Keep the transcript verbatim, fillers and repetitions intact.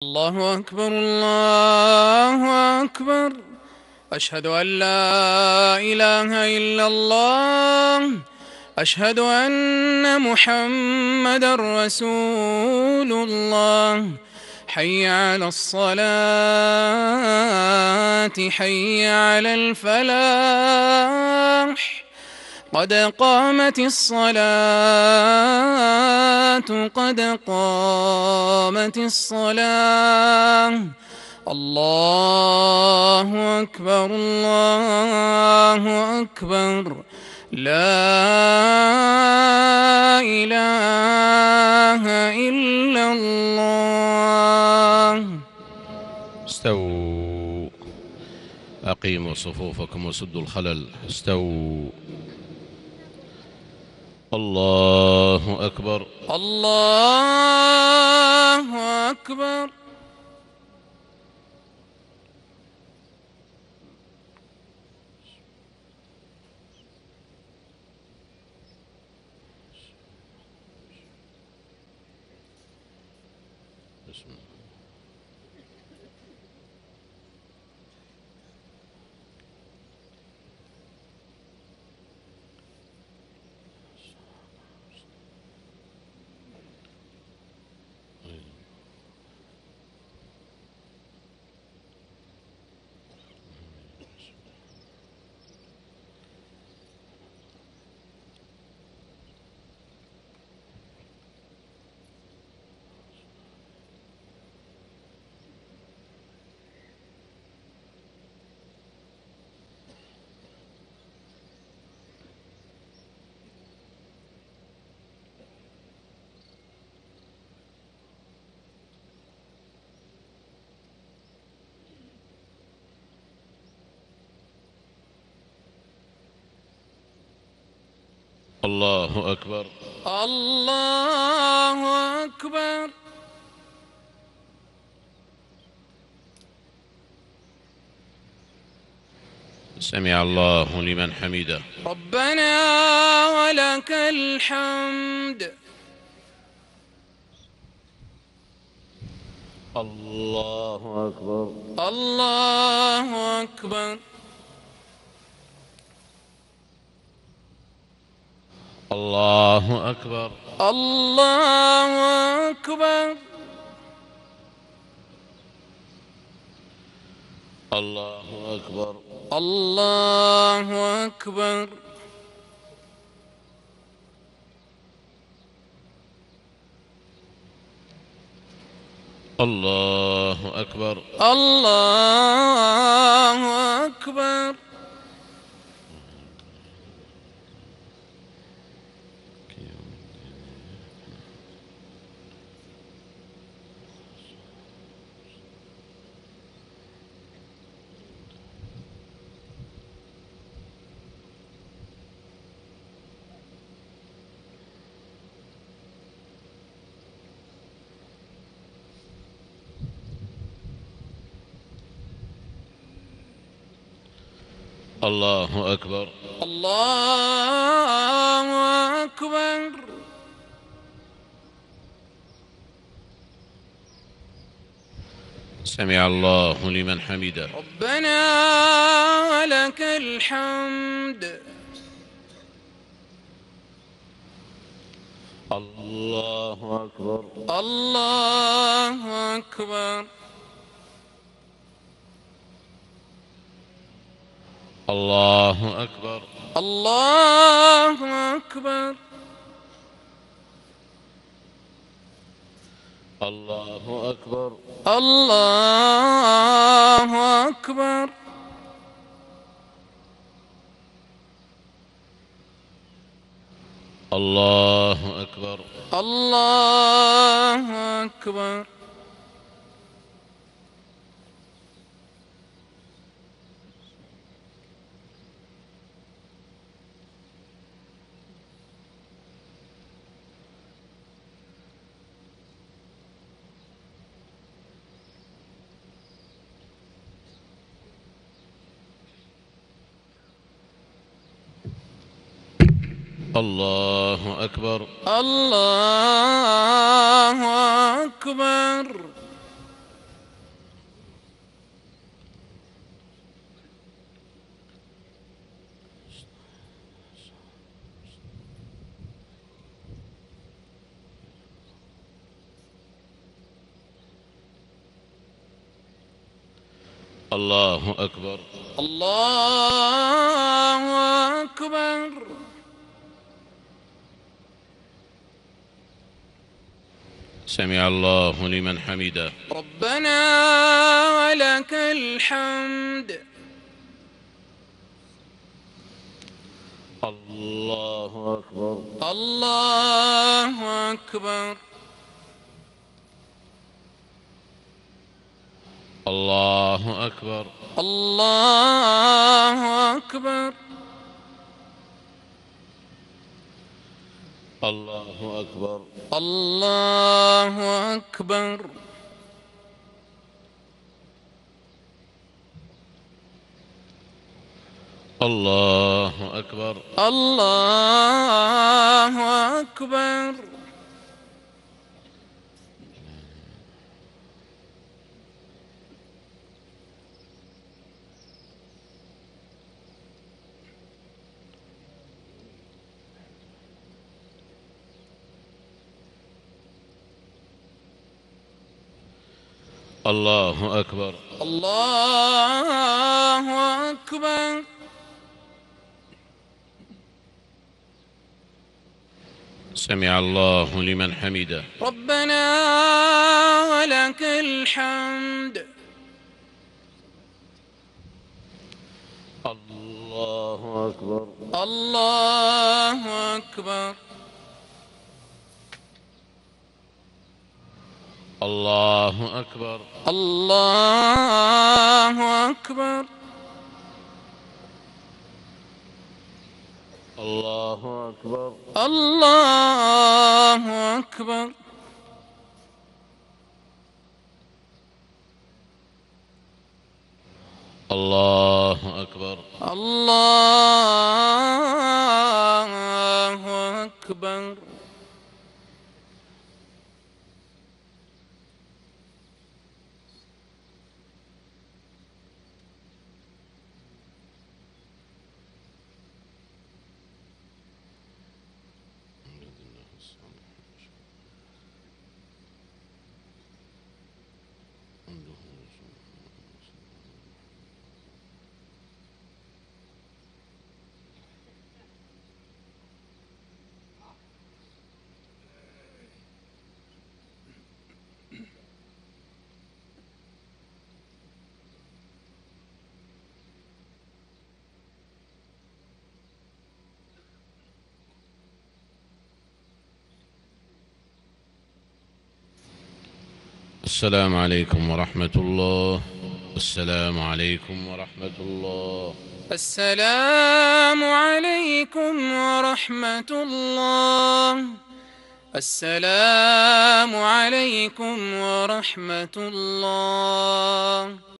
الله أكبر الله أكبر. أشهد أن لا إله إلا الله. أشهد أن محمدًا رسول الله. حي على الصلاة حي على الفلاح. قد قامت الصلاة قد قامت الصلاة. الله أكبر الله أكبر. لا إله إلا الله. استووا، أقيموا صفوفكم وسدوا الخلل. استووا. الله أكبر الله أكبر. بسم الله. الله أكبر الله أكبر. سمع الله لمن حمده. ربنا ولك الحمد. الله أكبر الله أكبر. الله أكبر الله أكبر. الله أكبر الله أكبر. الله أكبر الله أكبر. الله أكبر الله أكبر. سمع الله لمن حمده. ربنا ولك الحمد. الله أكبر الله أكبر. الله أكبر الله أكبر. الله أكبر الله أكبر. الله أكبر الله أكبر. الله أكبر الله أكبر. الله أكبر. الله أكبر. سمع الله لمن حمده. ربنا ولك الحمد. الله أكبر. الله أكبر. الله أكبر. الله أكبر. الله أكبر. الله أكبر. الله أكبر. الله أكبر. الله أكبر. الله أكبر. سمع الله لمن حمده. ربنا ولك الحمد. الله أكبر. الله أكبر. الله أكبر. الله أكبر. الله أكبر. الله أكبر. الله أكبر. الله أكبر. السلام عليكم ورحمة الله. السلام عليكم ورحمة الله. السلام عليكم ورحمة الله. السلام عليكم ورحمة الله.